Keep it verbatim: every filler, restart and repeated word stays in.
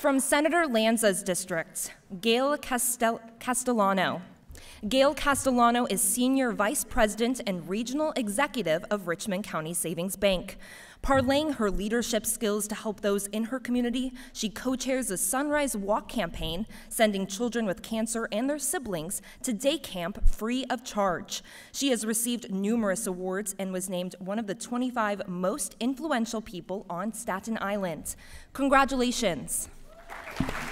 From Senator Lanza's district, Gail Castel Castellano. Gail Castellano is Senior Vice President and Regional Executive of Richmond County Savings Bank. Parlaying her leadership skills to help those in her community, she co-chairs the Sunrise Walk campaign, sending children with cancer and their siblings to day camp free of charge. She has received numerous awards and was named one of the twenty-five most influential people on Staten Island. Congratulations.